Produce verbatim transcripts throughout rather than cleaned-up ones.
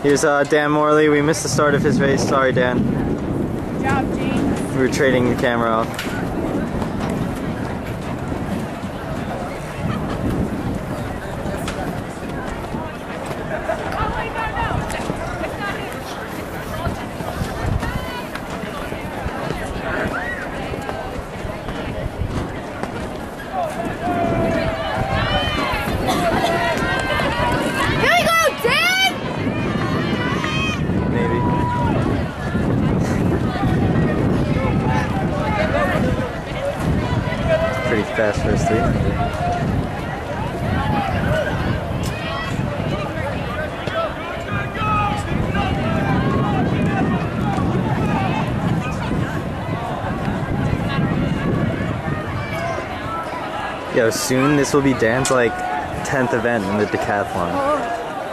Here's uh, Dan Morley. We missed the start of his race. Sorry, Dan. Good job, James. We were trading the camera off. Pretty fast for a three hundred. Yo, soon this will be Dan's like tenth event in the decathlon. Oh.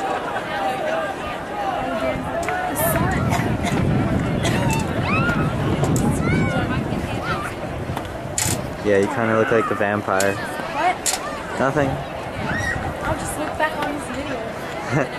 Yeah, you kind of look like a vampire. What? Nothing. I'll just look back on this video.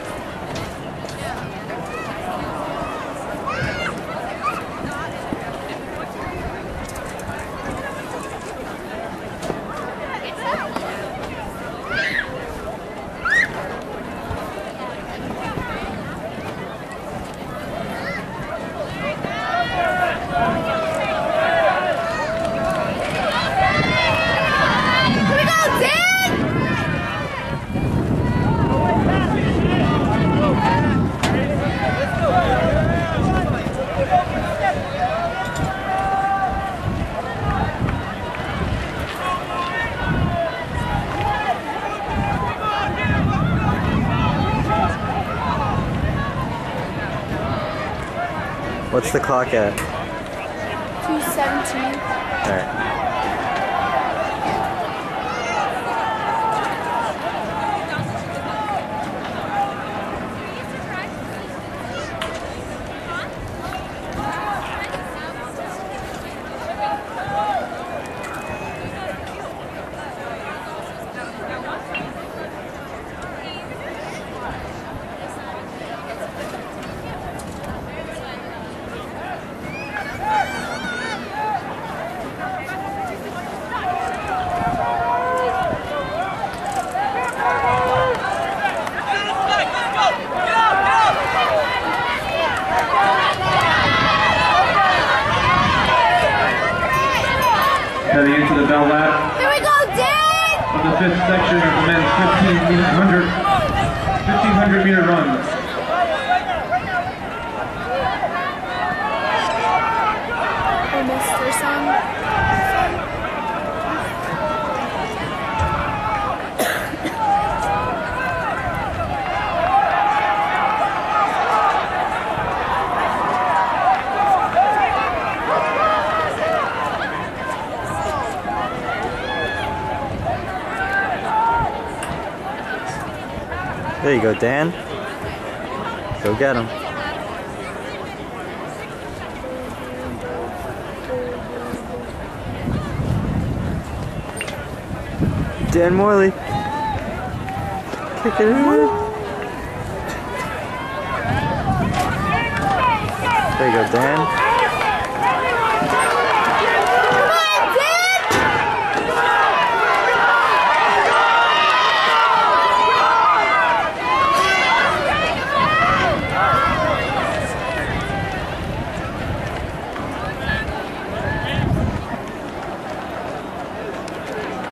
What's the clock at? two seventeen. Alright. Heading into the bell lap. Here we go, Dan! Of the fifth section of the men's fifteen hundred, fifteen hundred meter run. Almost for some. There you go, Dan. Go get him. Dan Morley. Kick it in. There you go, Dan.